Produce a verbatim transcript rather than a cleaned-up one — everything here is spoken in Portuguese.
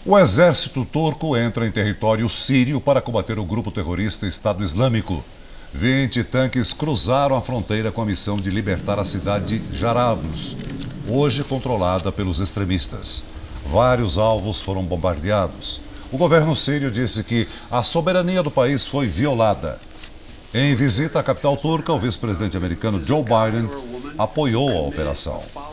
O exército turco entra em território sírio para combater o grupo terrorista Estado Islâmico. vinte tanques cruzaram a fronteira com a missão de libertar a cidade de Jarablus, hoje controlada pelos extremistas. Vários alvos foram bombardeados. O governo sírio disse que a soberania do país foi violada. Em visita à capital turca, o vice-presidente americano Joe Biden apoiou a operação.